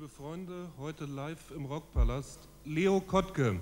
liebe Freunde, heute live im Rockpalast, Leo Kottke.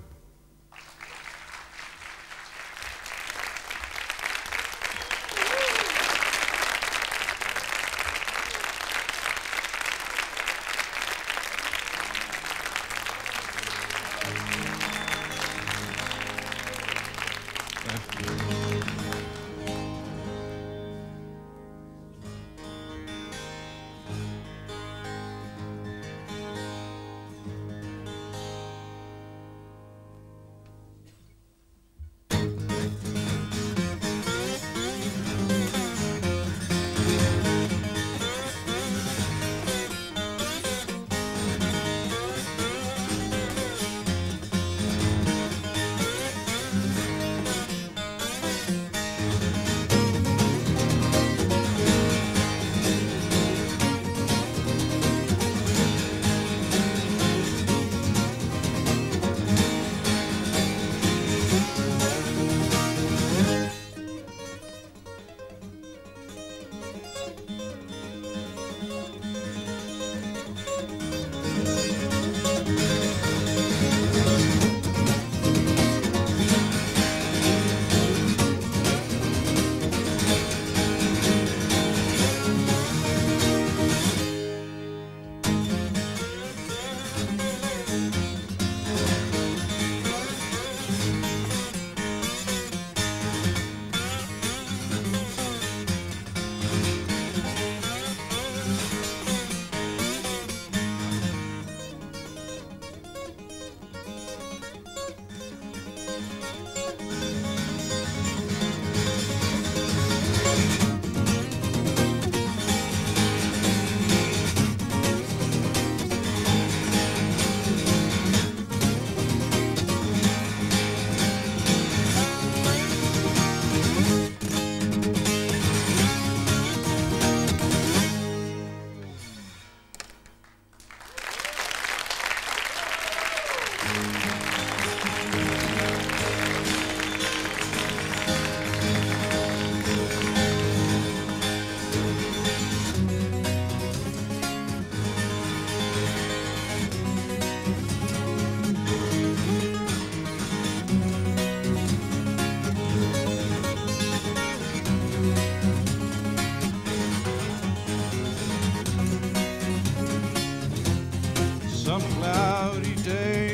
Some cloudy day,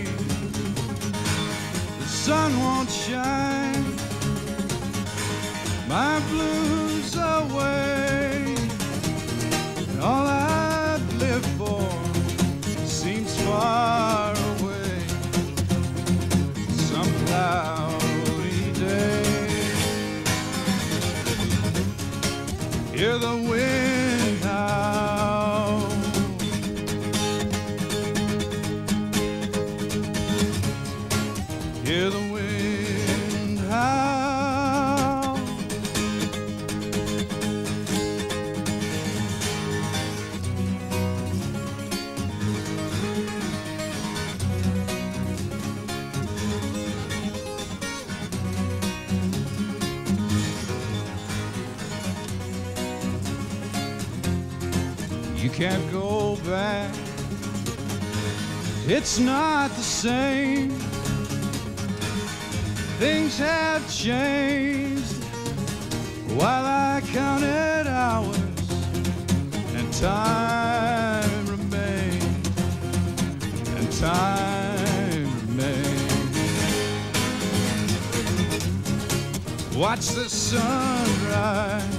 the sun won't shine, my blues away, and all I'd live for seems far away. Some cloudy day, hear the wind howl, hear the wind howl. You can't go back, it's not the same. Things have changed while I counted hours and time remained, and time remained. Watch the sunrise,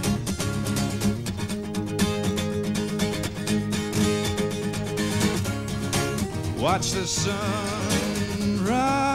watch the sunrise.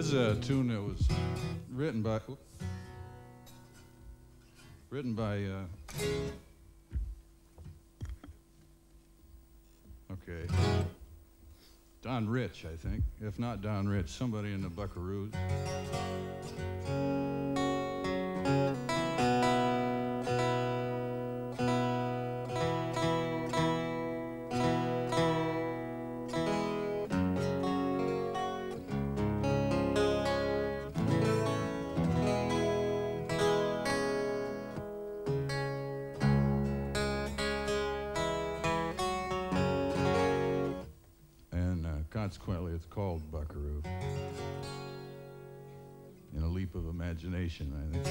is a tune that was written by okay, Don Rich, I think. If not Don Rich, somebody in the Buckaroos. Consequently, it's called Buckaroo. In a leap of imagination, I think.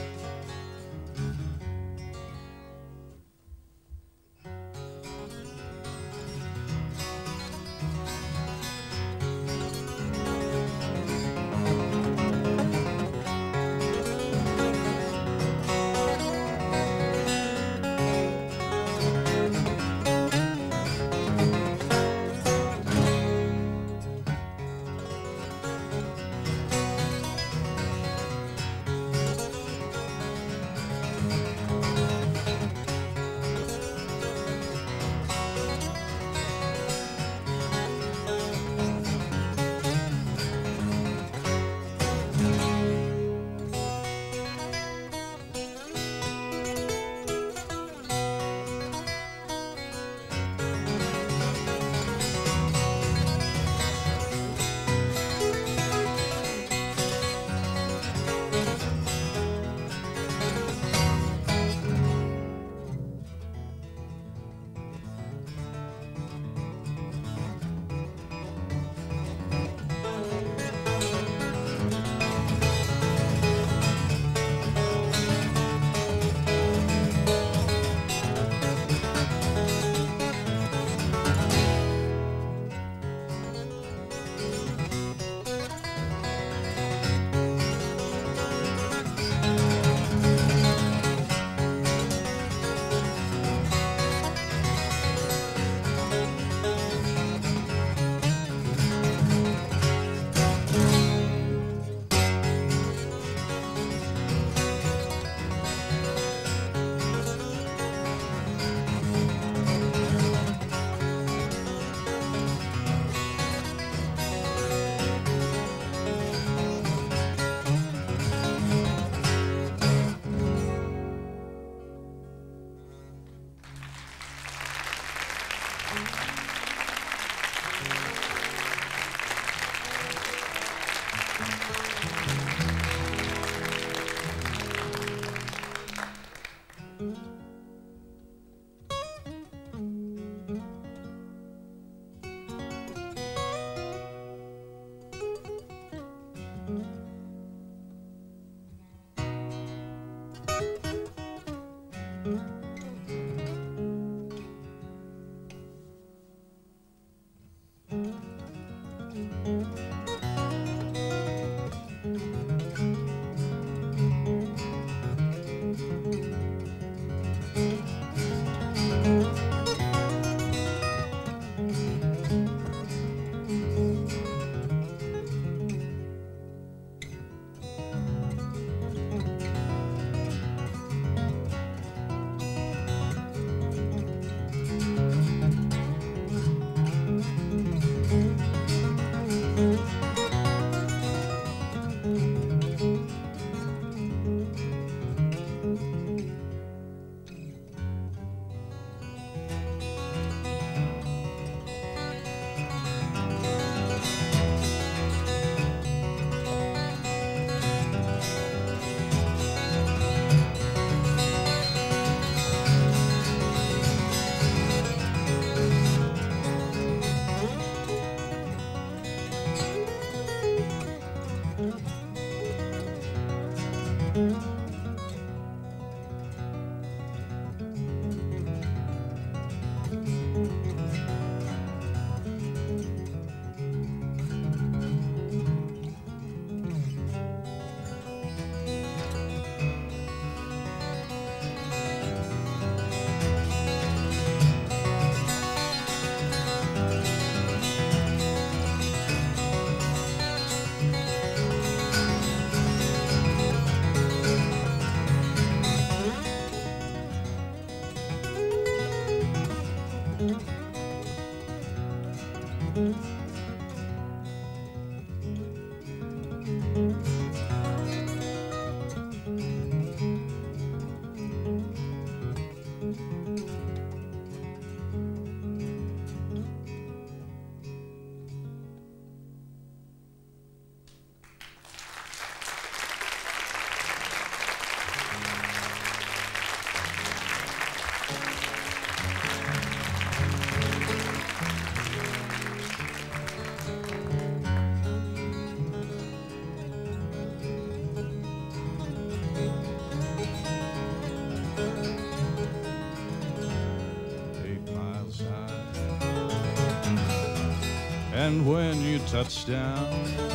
And when you touch down,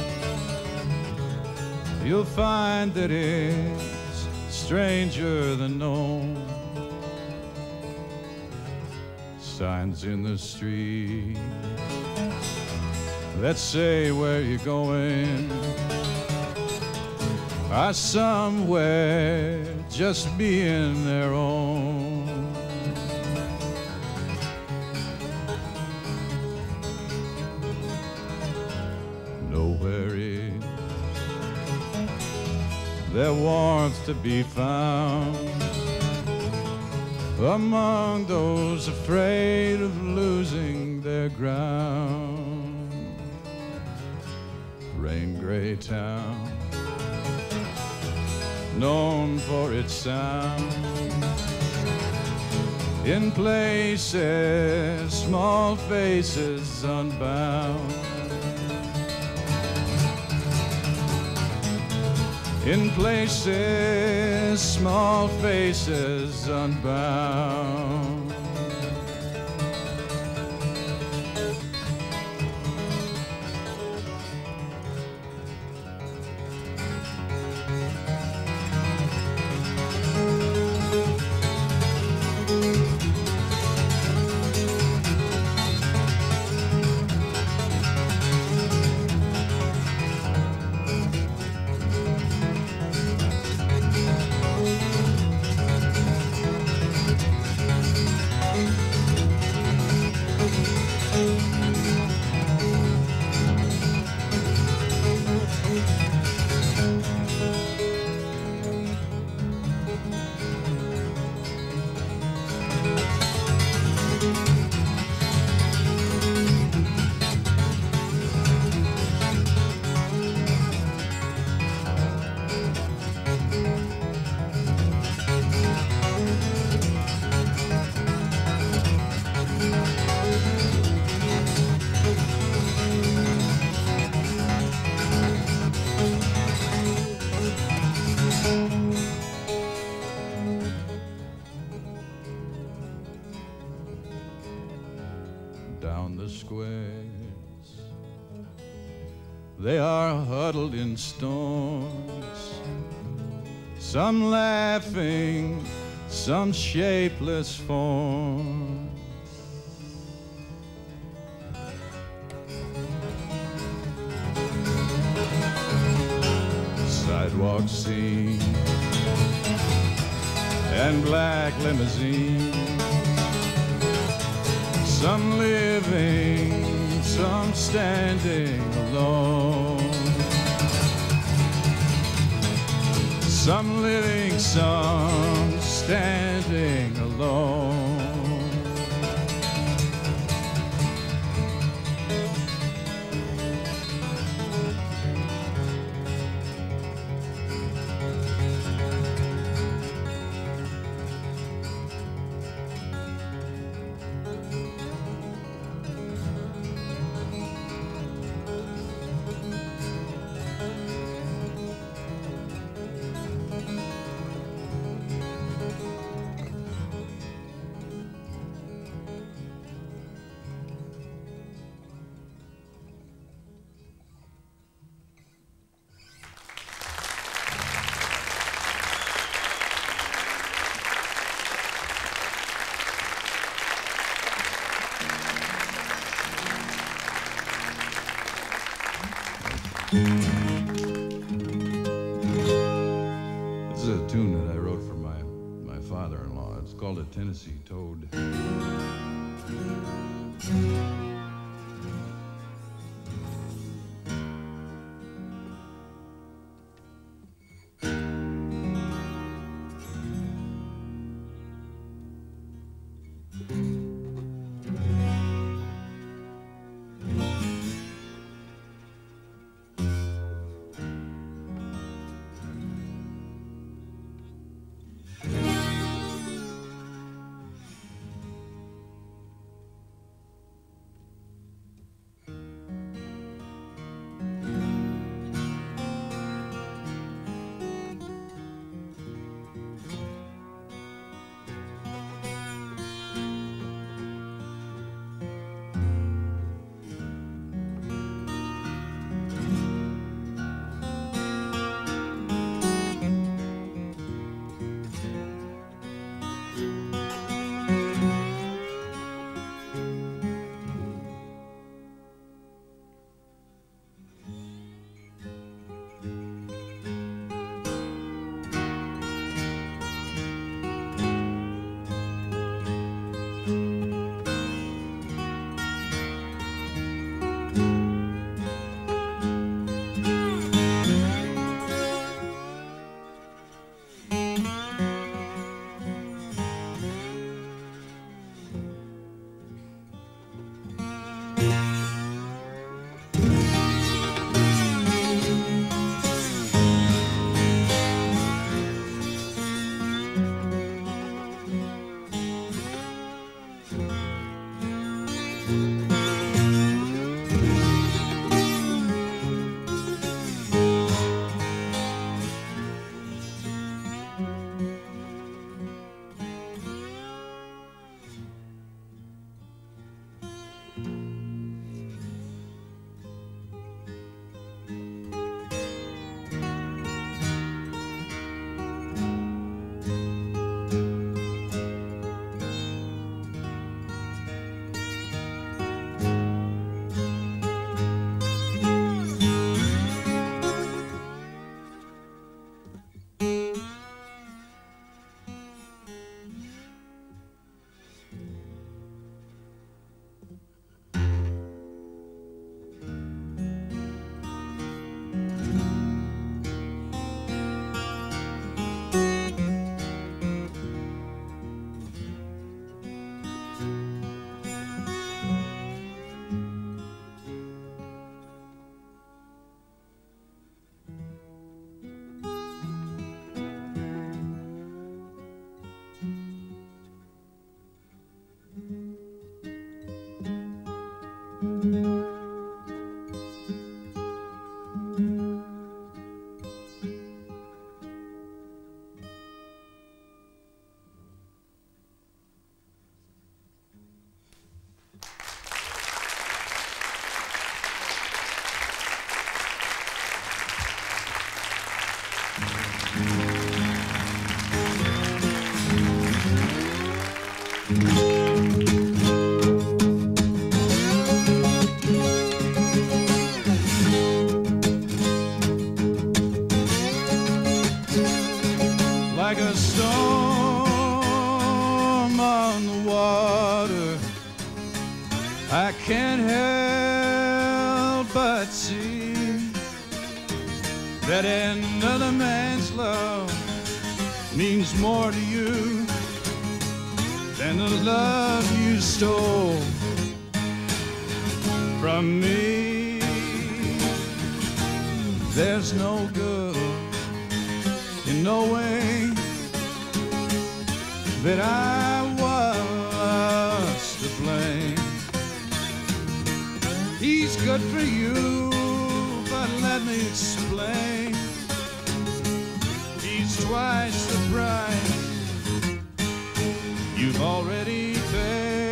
you'll find that it's stranger than known. Signs in the street that say where you're going are somewhere just being their own. Nowhere is there warmth to be found among those afraid of losing their ground. Rain-gray town, known for its sound. In places, small faces unbound. In places, small faces unbound. Down the squares, they are huddled in storms, some laughing, some shapeless forms. Sidewalks seen and black limousines, some living, some standing alone. Some living, some standing alone. This is a tune that I wrote for my father-in-law. It's called A Tennessee Toad. storm on the water, I can't help but see that another man's love means more to you than the love you stole from me. There's no good in knowing that I was to blame. He's good for you, but let me explain. He's twice the price you've already paid.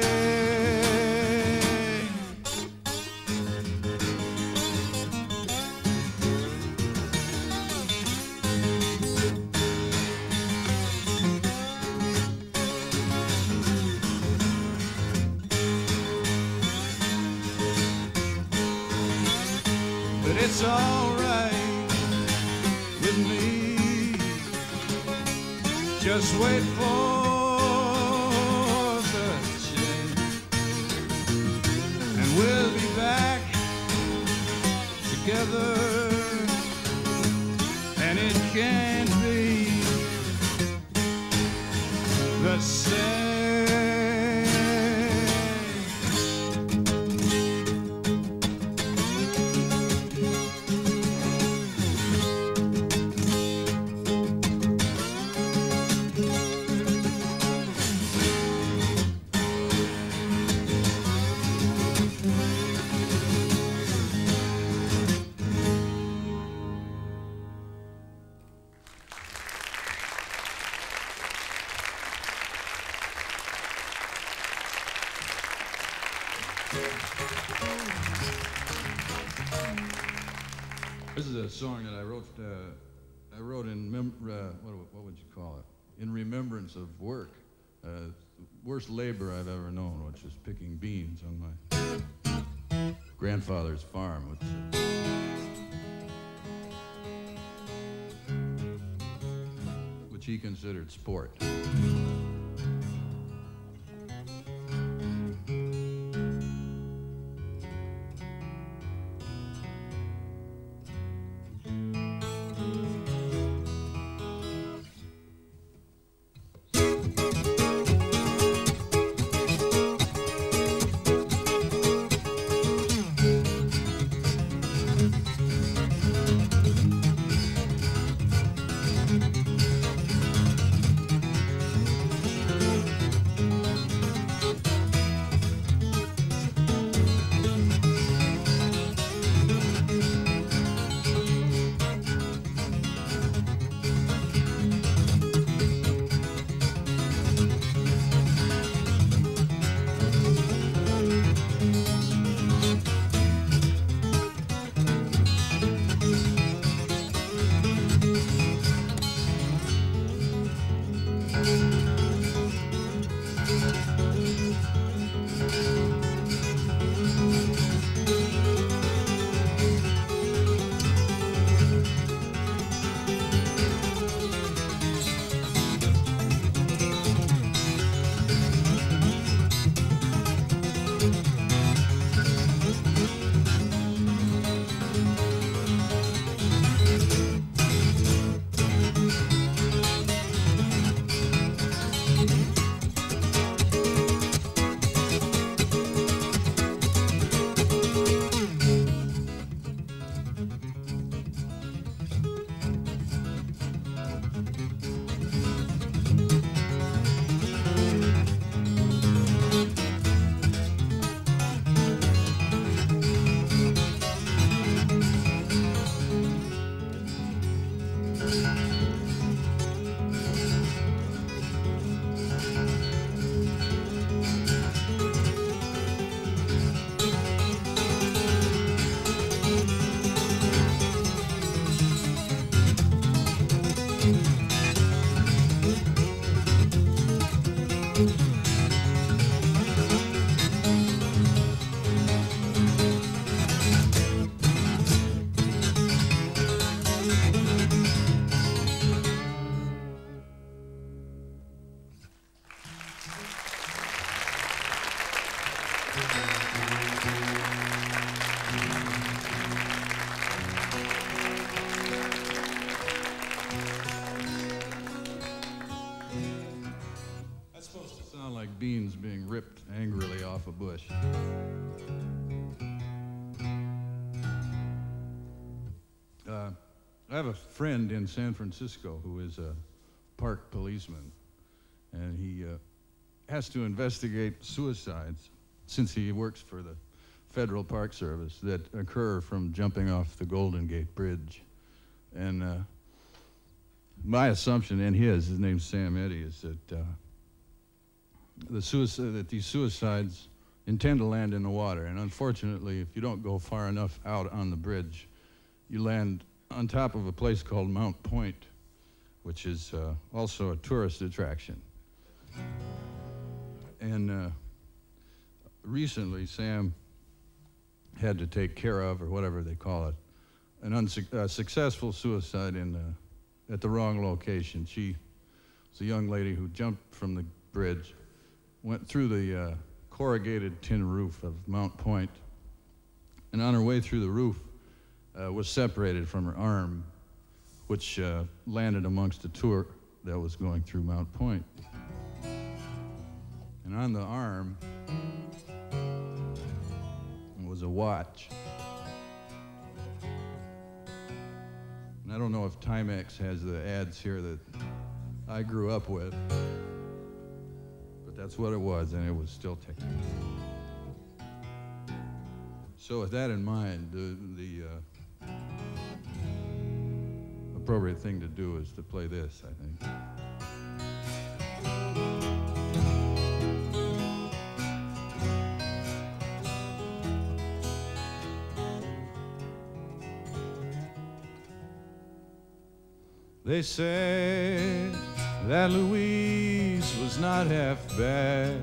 But it's all right with me. Just wait for the change, and we'll be back together, and it can't be the same. This is a song that I wrote in what would you call it? In remembrance of work. Worst labor I've ever known, which is picking beans on my grandfather's farm, which he considered sport. sound like beans being ripped angrily off a bush. I have a friend in San Francisco who is a park policeman, and he has to investigate suicides, since he works for the Federal Park Service, that occur from jumping off the Golden Gate Bridge. And my assumption, and his name's Sam Eddy, is that these suicides intend to land in the water. And unfortunately, if you don't go far enough out on the bridge, you land on top of a place called Mount Point, which is also a tourist attraction. And recently, Sam had to take care of, or whatever they call it, a successful suicide at the wrong location. She was a young lady who jumped from the bridge, went through the corrugated tin roof of Mount Point, and on her way through the roof was separated from her arm, which landed amongst a tour that was going through Mount Point. And on the arm was a watch. And I don't know if Timex has the ads here that I grew up with, but that's what it was, and it was still ticking. So with that in mind, the appropriate thing to do is to play this, I think. They say that Louise was not half bad.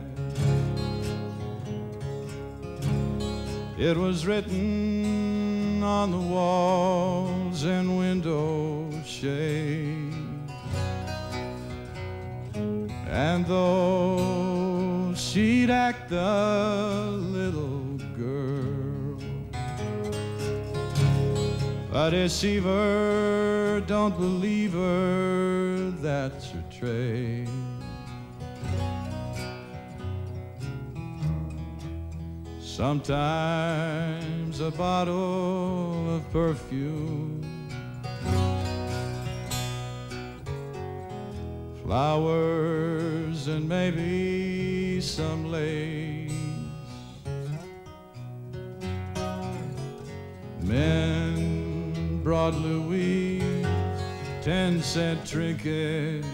It was written on the walls and window shades. And though she'd act the little girl, a deceiver, don't believe her, that's her trade. Sometimes a bottle of perfume, flowers, and maybe some lace. Men brought Louis 10-cent trinkets.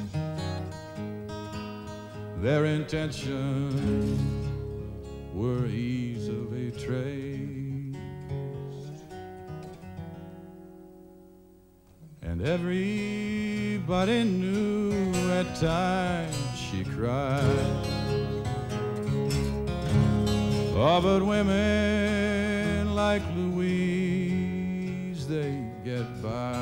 Their intentions were easily traced, and everybody knew at times she cried. Oh, but women like Louise, they get by.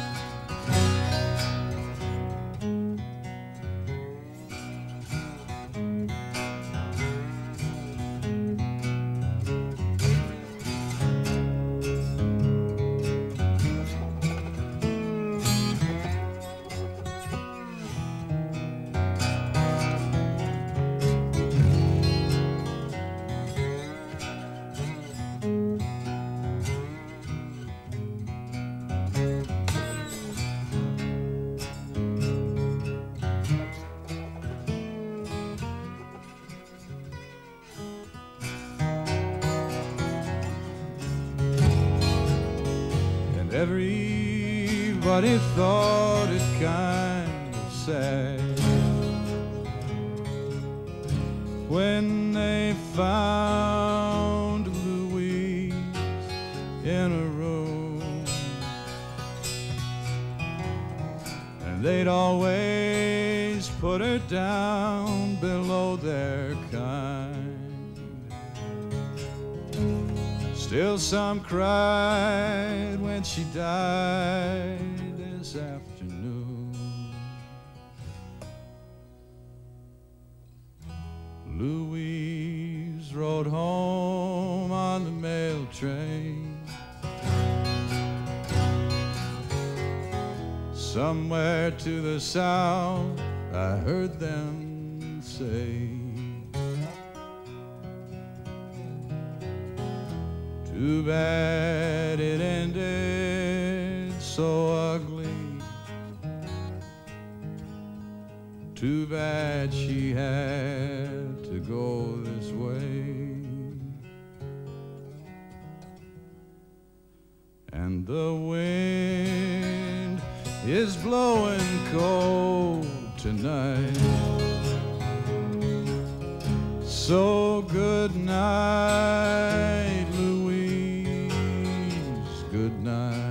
Everybody thought it kind of sad when they found Louise in a room, and they'd always put her down below their kind. Still some cried when she died this afternoon. Louise rode home on the mail train. Somewhere to the south, I heard them say. Too bad it ended so ugly. Too bad she had to go this way. And the wind is blowing cold tonight. So good night, Louise, good night.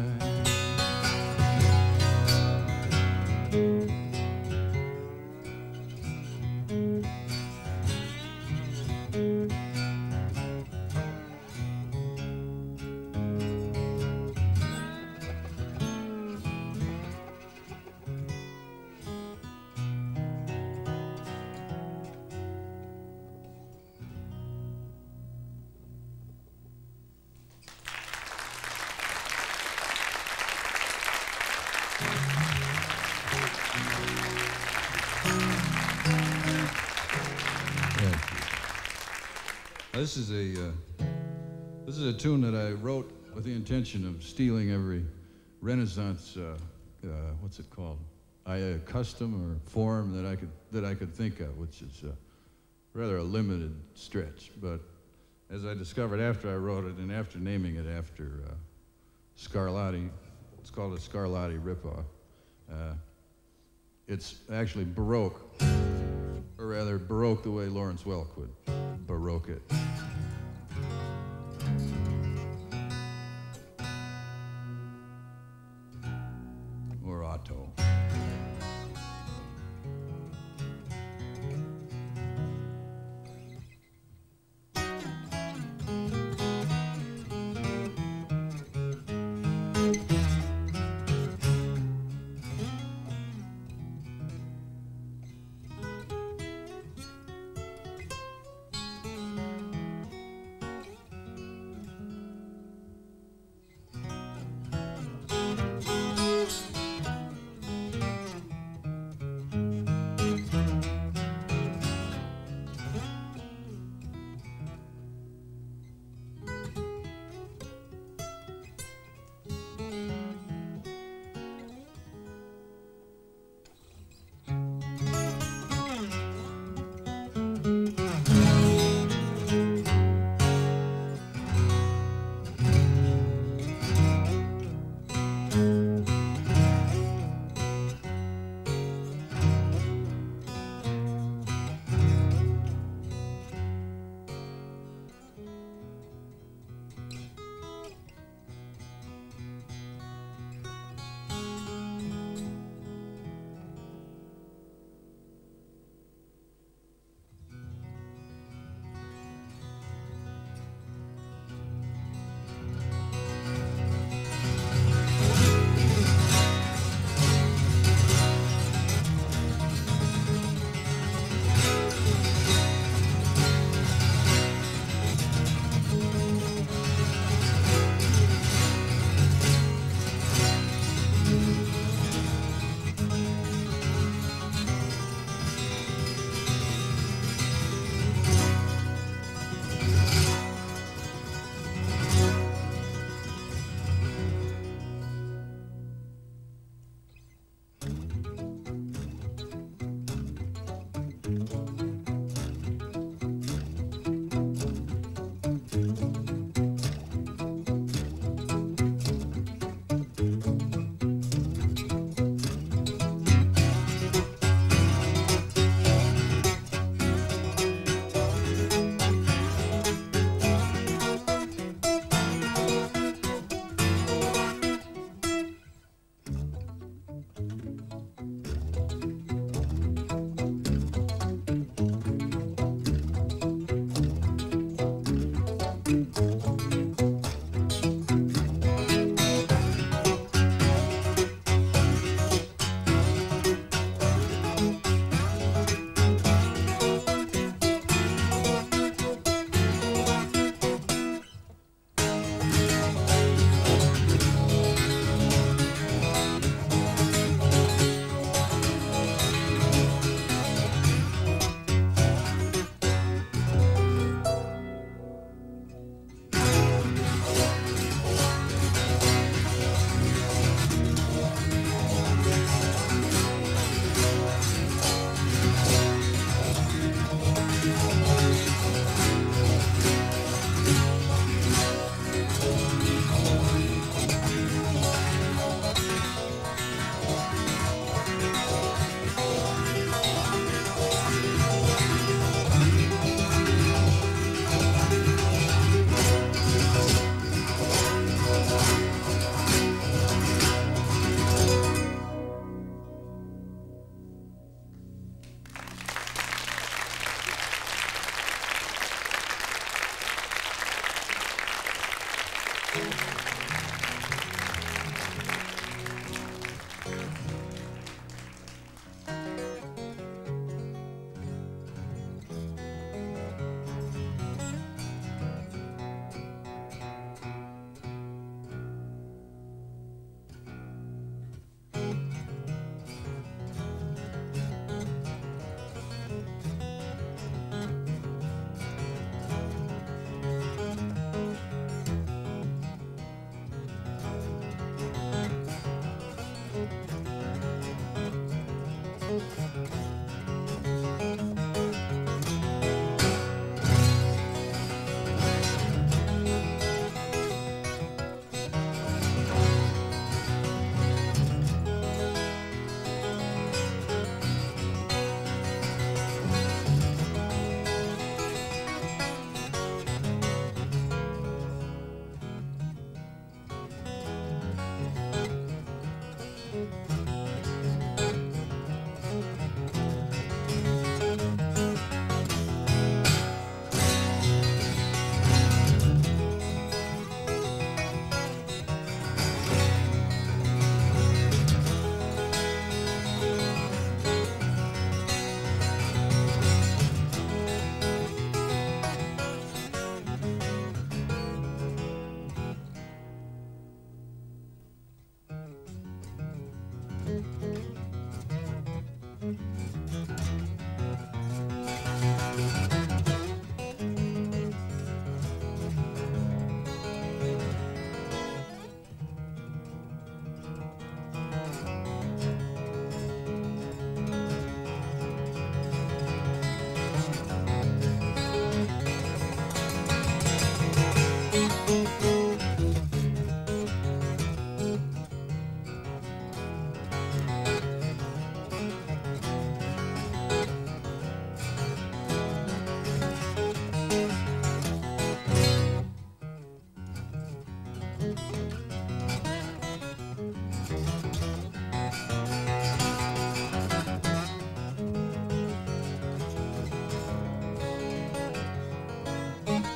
This is a tune that I wrote with the intention of stealing every Renaissance, what's it called? Custom or form that I could think of, which is rather a limited stretch. But as I discovered after I wrote it and after naming it after Scarlatti, it's called a Scarlatti ripoff. It's actually Baroque, or rather Baroque the way Lawrence Welk would Baroque it. Or Otto.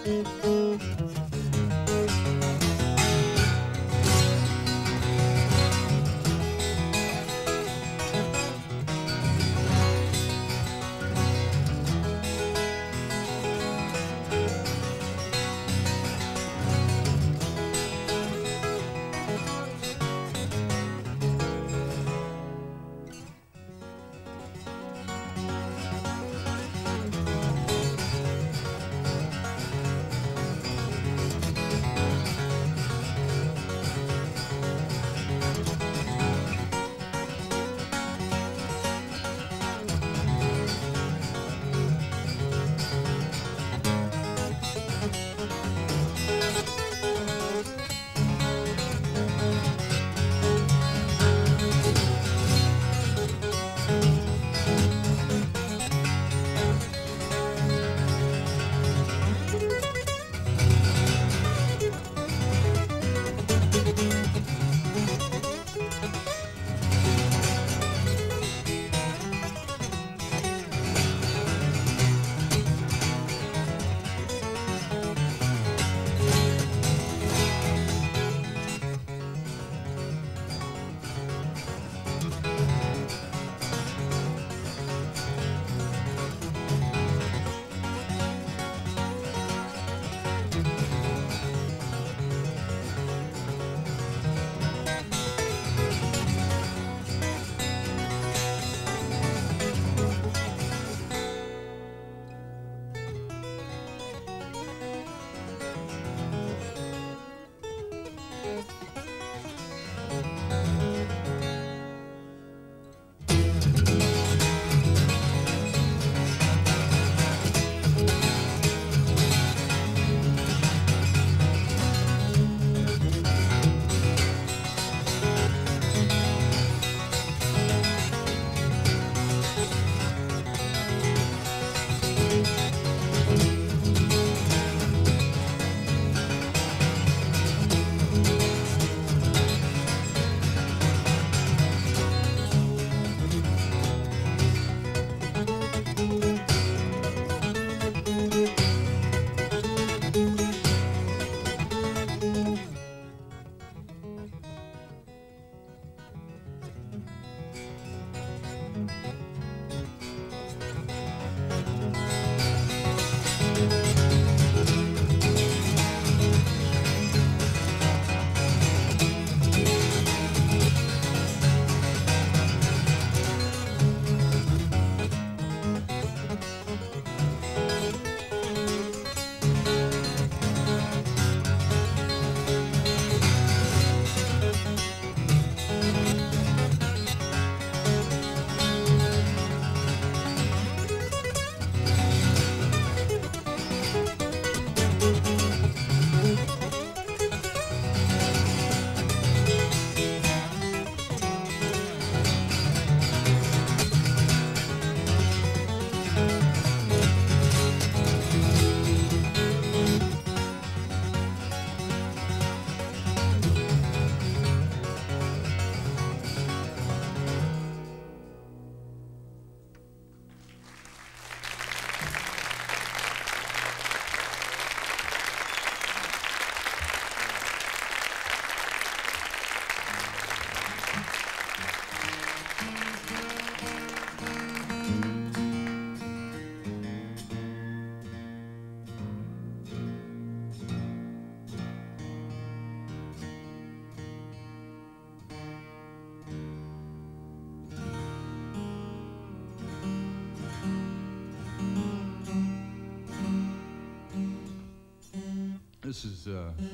This is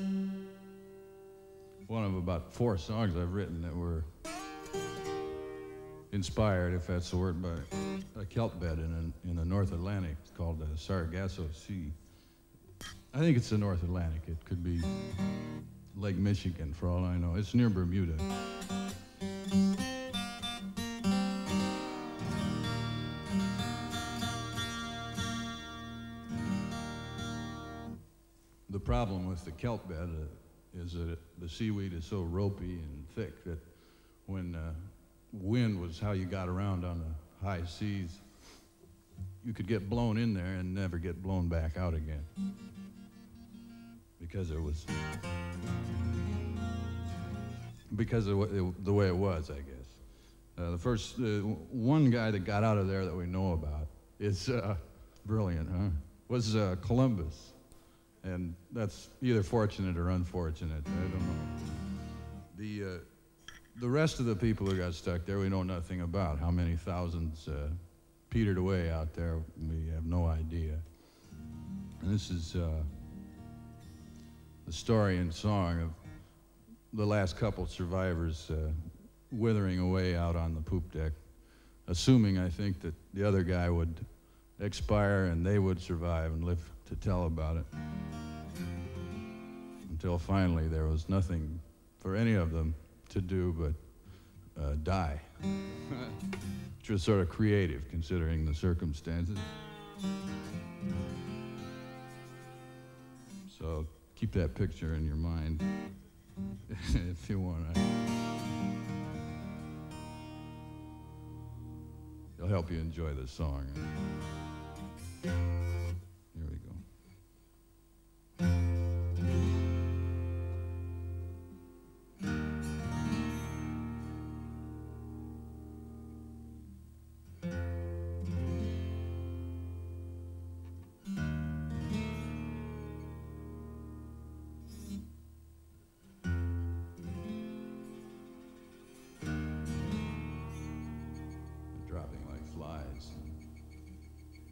one of about 4 songs I've written that were inspired, if that's the word, by a kelp bed in the North Atlantic called the Sargasso Sea. I think it's the North Atlantic. It could be Lake Michigan, for all I know. It's near Bermuda. The problem with the kelp bed is that the seaweed is so ropey and thick that when wind was how you got around on the high seas, you could get blown in there and never get blown back out again. because it was because of the way it was, I guess. The first one guy that got out of there that we know about is brilliant, huh? Was Columbus, and that's either fortunate or unfortunate. I don't know. The rest of the people who got stuck there, we know nothing about. How many thousands petered away out there, we have no idea. And this is the story and song of the last couple survivors withering away out on the poop deck, assuming, I think, that the other guy would expire and they would survive and live to tell about it. Until finally there was nothing for any of them to do but die, which was sort of creative considering the circumstances. So keep that picture in your mind if you want. It'll help you enjoy the song. Here we go. Dropping like flies.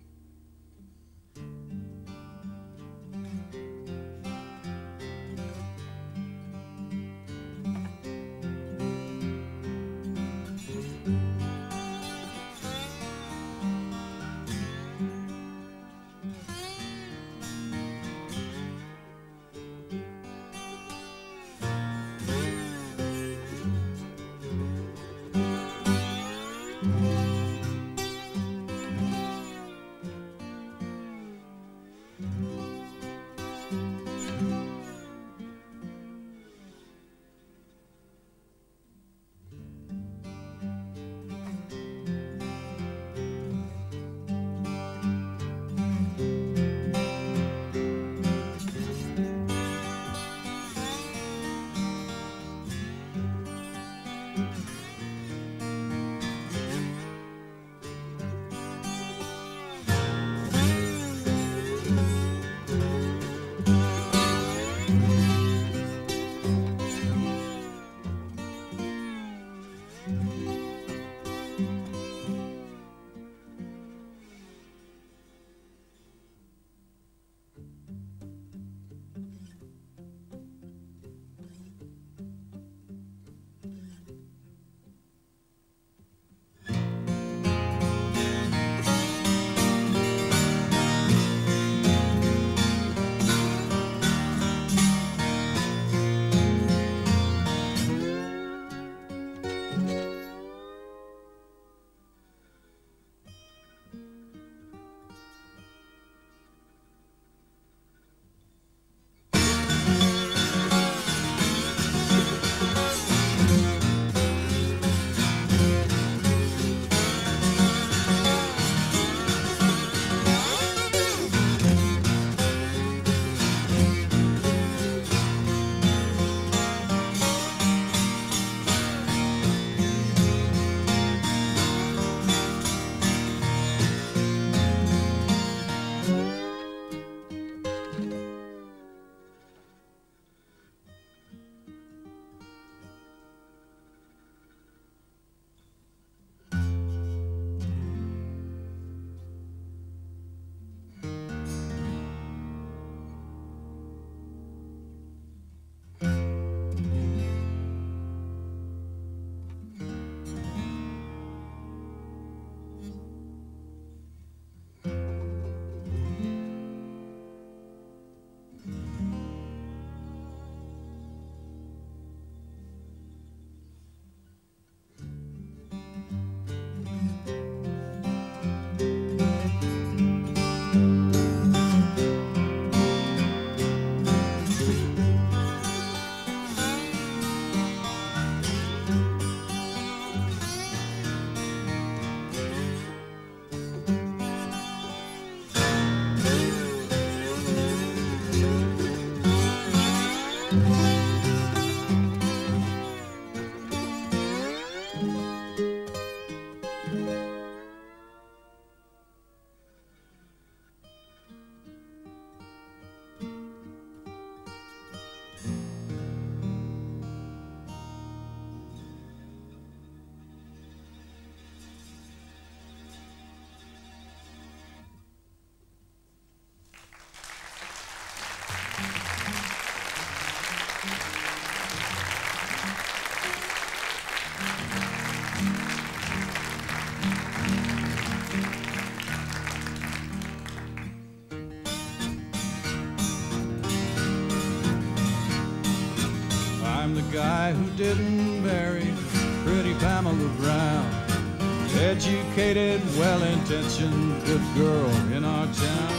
guy who didn't marry pretty Pamela Brown. Educated, well-intentioned, good girl in our town.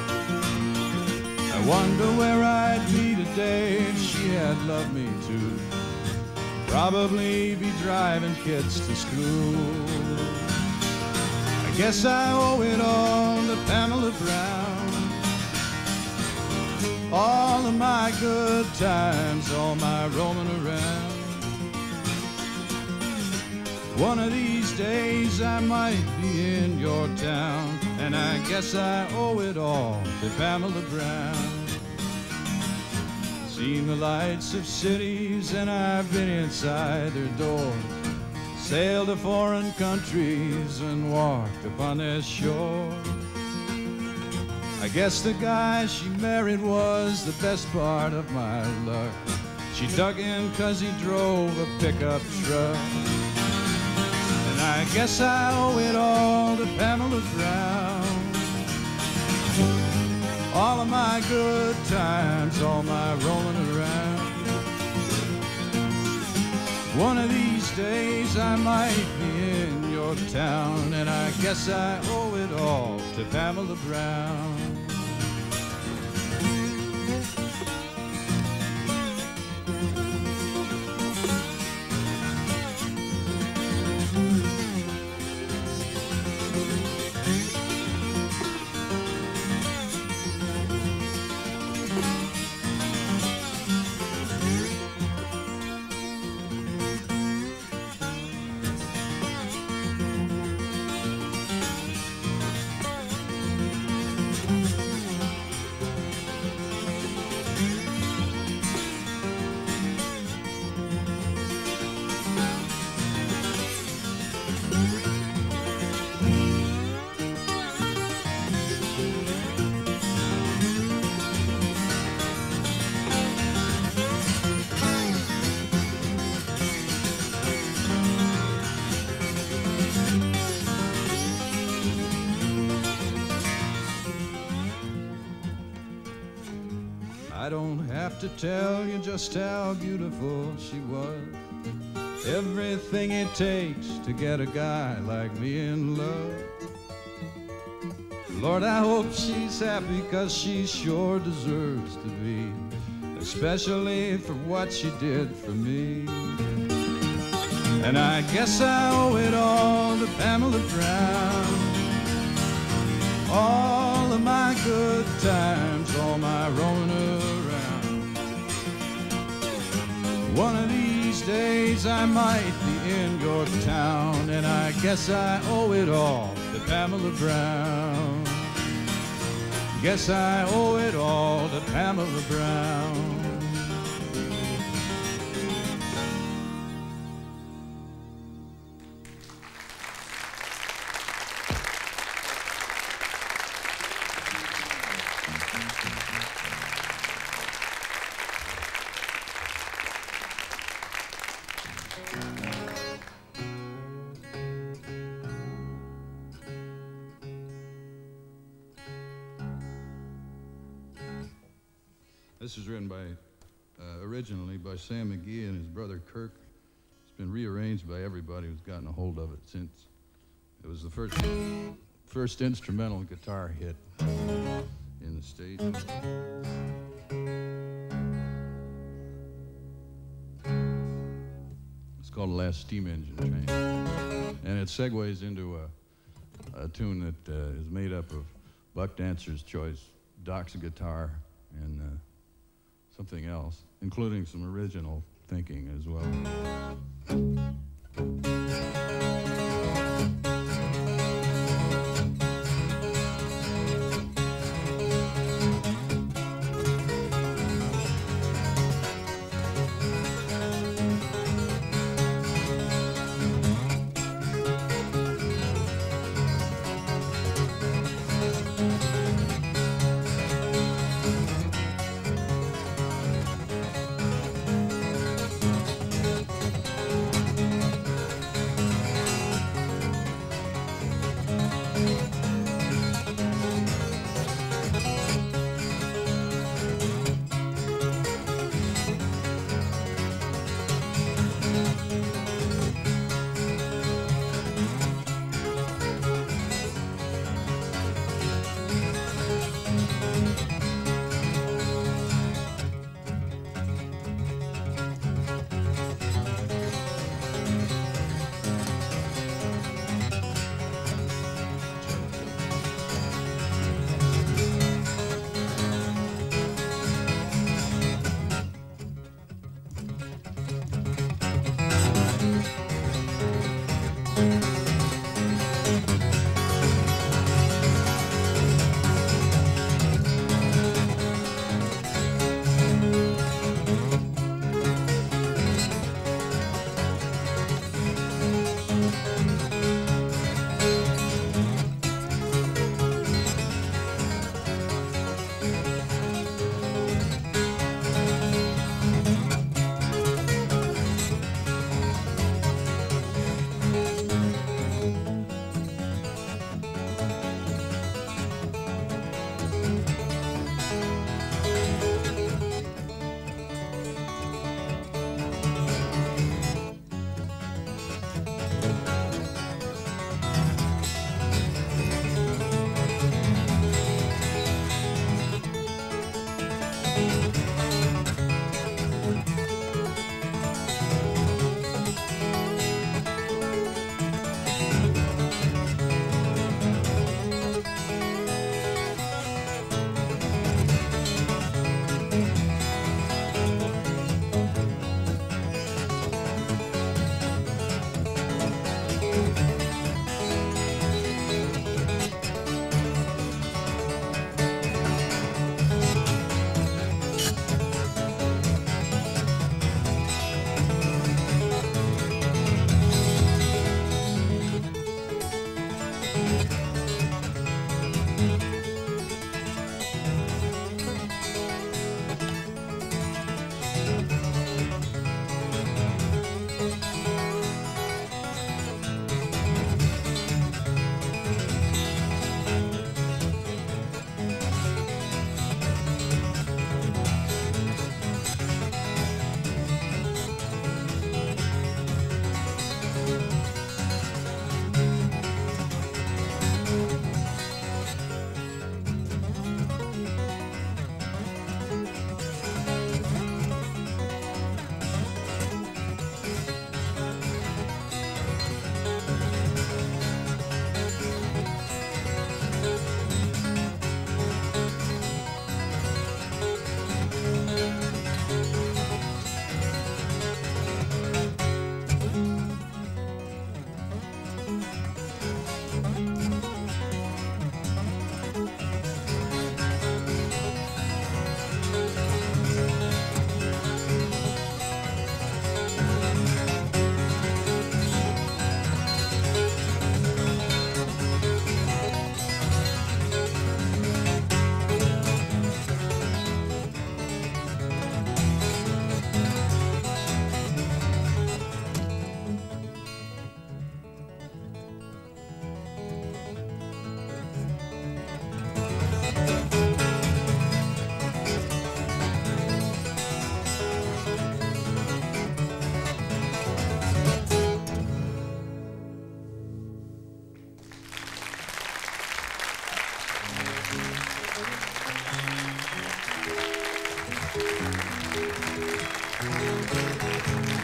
I wonder where I'd be today if she had loved me too. Probably be driving kids to school. I guess I owe it all to Pamela Brown. All of my good times, all my roaming around. One of these days I might be in your town, and I guess I owe it all to Pamela Brown. Seen the lights of cities and I've been inside their doors. Sailed to foreign countries and walked upon their shore. I guess the guy she married was the best part of my luck. She dug in 'cause he drove a pickup truck. And I guess I owe it all to Pamela Brown. All of my good times, all my rolling around. One of these days I might be in your town, and I guess I owe it all to Pamela Brown. I don't have to tell you just how beautiful she was. Everything it takes to get a guy like me in love. Lord, I hope she's happy, 'cause she sure deserves to be, especially for what she did for me. And I guess I owe it all to Pamela Brown. All of my good times, all my rolling around. One of these days I might be in your town, and I guess I owe it all to Pamela Brown. Guess I owe it all to Pamela Brown. This was written by, originally by Sam McGee and his brother Kirk. It's been rearranged by everybody who's gotten a hold of it since. It was the first instrumental guitar hit in the States. It's called The Last Steam Engine Train. And it segues into a tune that is made up of Buck Dancer's Choice, Doc's guitar, and something else, including some original thinking as well.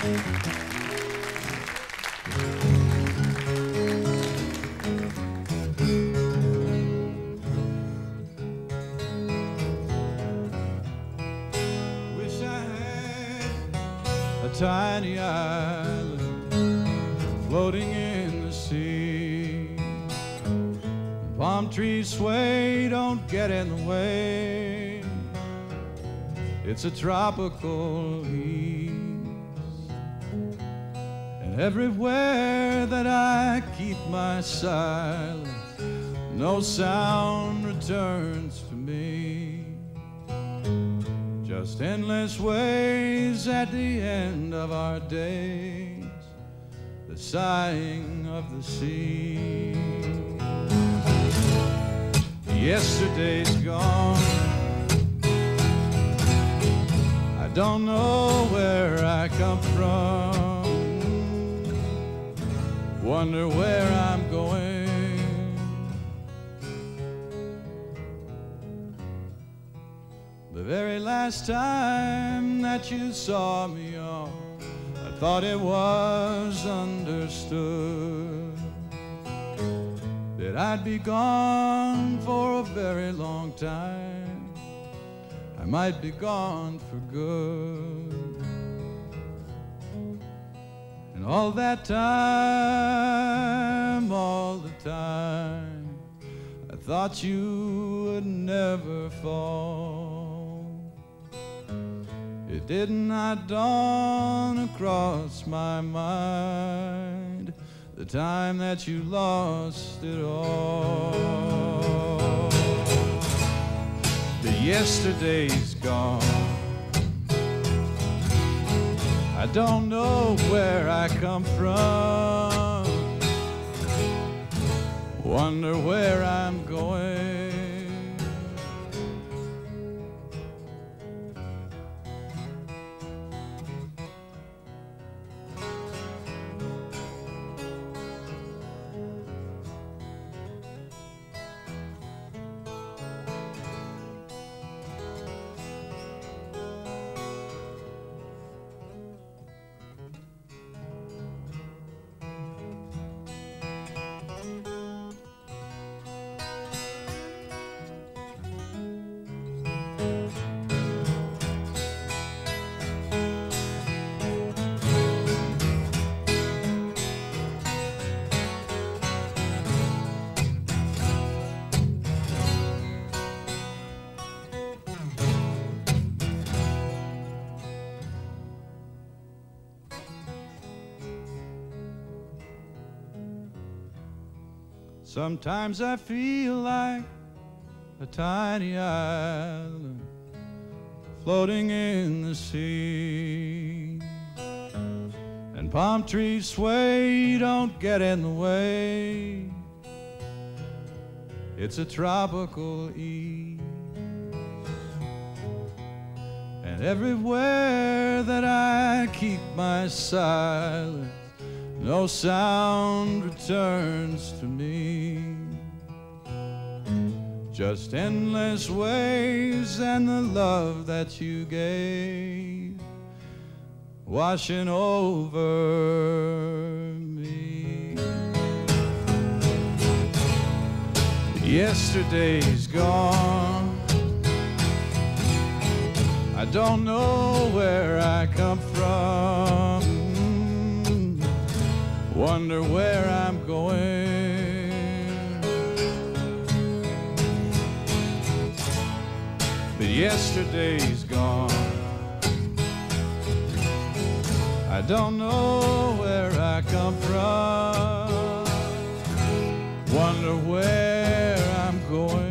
Wish I had a tiny island floating in the sea. Palm trees sway, don't get in the way. It's a tropical heat. And everywhere that I keep my silence, no sound returns to me. Just endless ways at the end of our days, the sighing of the sea. Yesterday's gone, I don't know where I come from, wonder where I'm going. The very last time that you saw me off, I thought it was understood that I'd be gone for a very long time. I might be gone for good. And all that time, all the time, I thought you would never fall. It did not dawn across my mind the time that you lost it all. The yesterday's gone, I don't know where I come from, wonder where I'm going. Sometimes I feel like a tiny island floating in the sea, and palm trees sway, don't get in the way. It's a tropical ease, and everywhere that I keep my silence, no sound returns to me. Just endless waves and the love that you gave washing over me. Yesterday's gone, I don't know where I come from, wonder where I'm going. But yesterday's gone, I don't know where I come from, wonder where I'm going.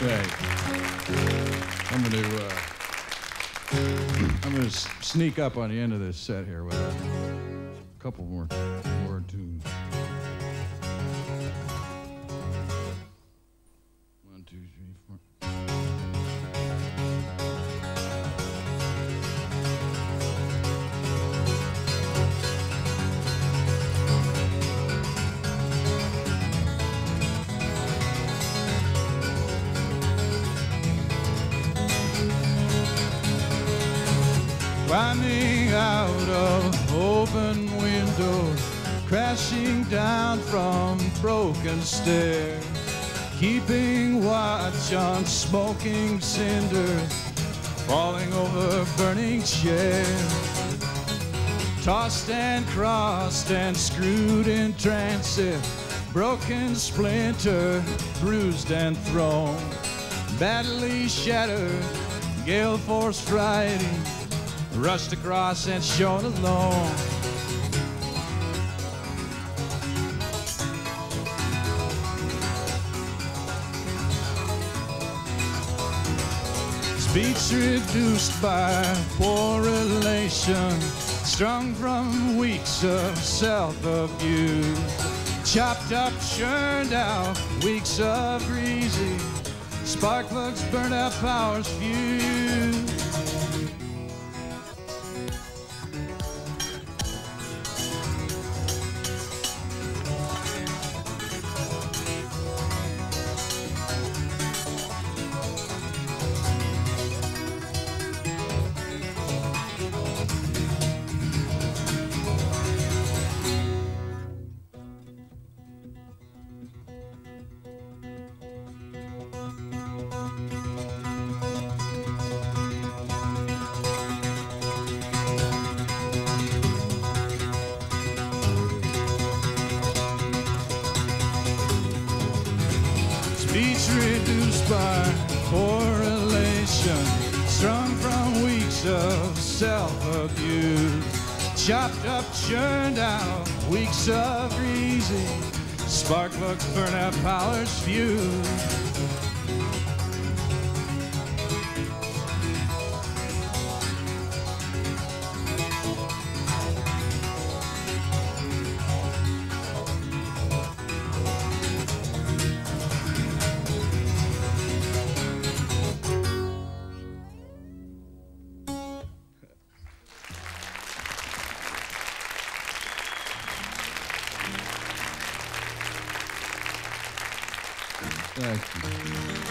Okay. I'm gonna sneak up on the end of this set here with a couple more tunes. 1, 2, 3, 4. Climbing out of open windows, crashing down from broken stairs, keeping watch on smoking cinders, falling over burning chairs, tossed and crossed and screwed in transit, broken, splintered, bruised and thrown, badly shattered, gale force Friday, rushed across and shown alone. Speech reduced by poor relation, strung from weeks of self-abuse, chopped up, churned out, weeks of greasy, spark plugs burned out, power's fused. Speech reduced by correlation, strung from weeks of self-abuse, chopped up, churned out, weeks of greasy, spark plugs burn out, power's fused. Thank you.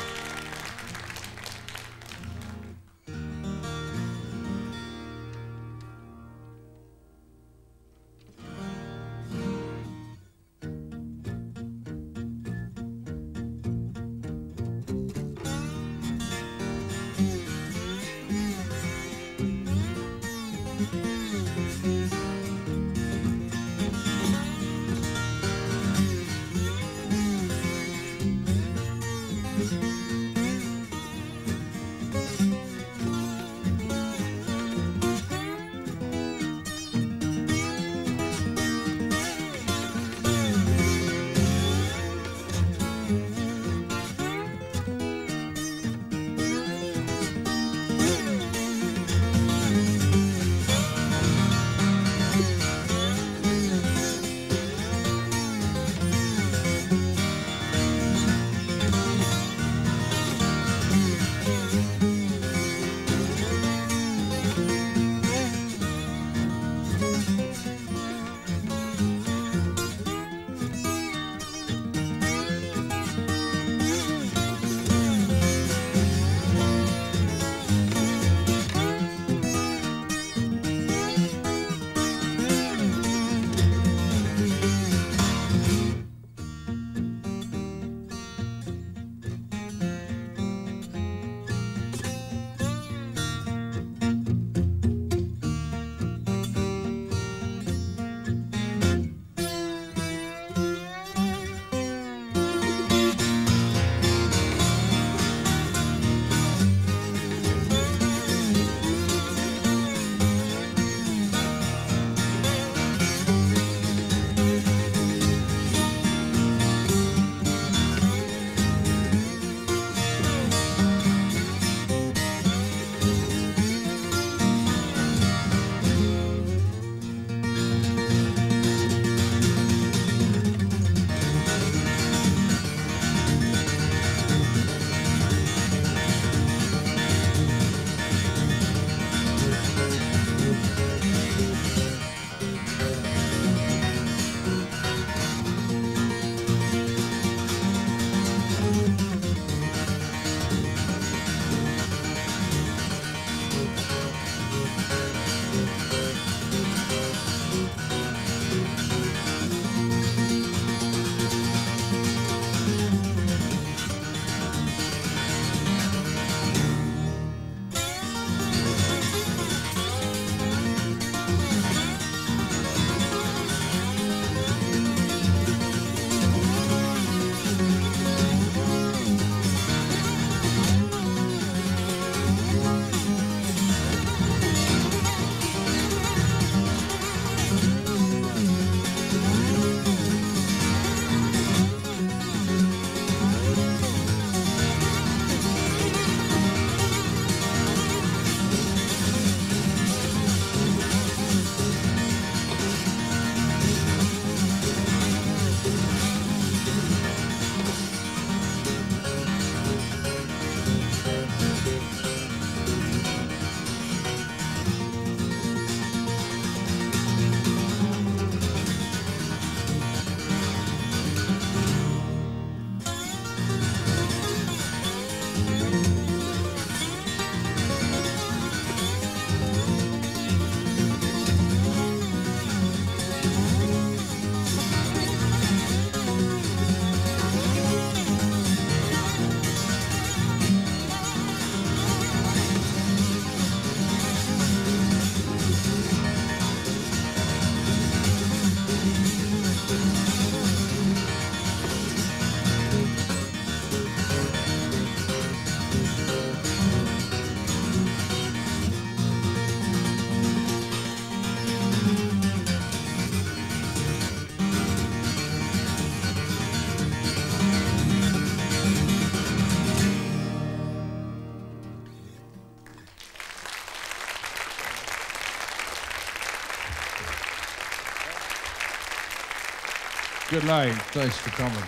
Good night. Thanks for coming.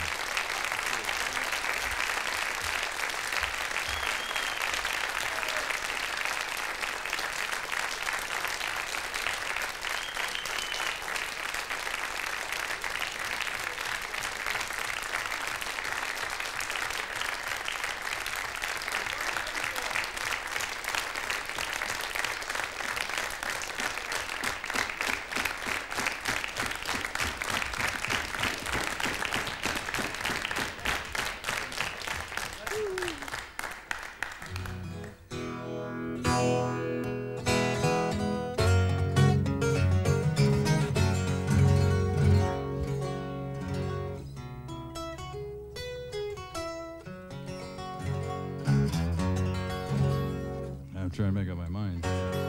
I'm trying to make up my mind.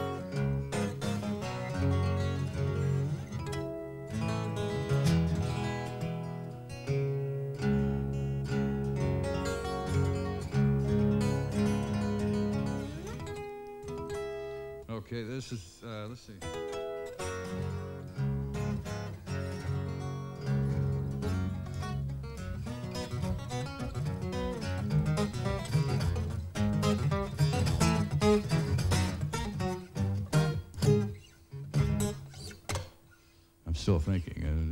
Okay, this is, let's see. I'm still thinking.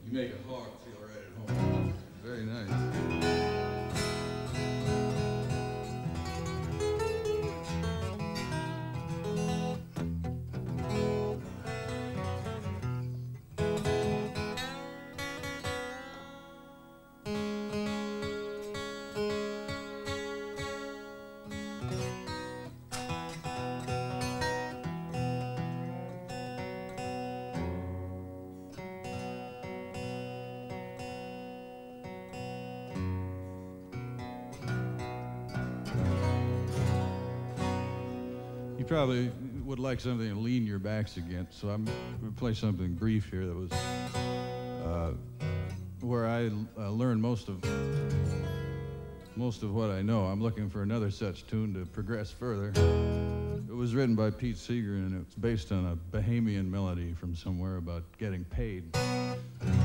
You make a hog feel right at home. Very nice. You probably would like something to lean your backs against, so I'm going to play something brief here that was where I learned most of what I know. I'm looking for another such tune to progress further. It was written by Pete Seeger, and it's based on a Bahamian melody from somewhere about getting paid.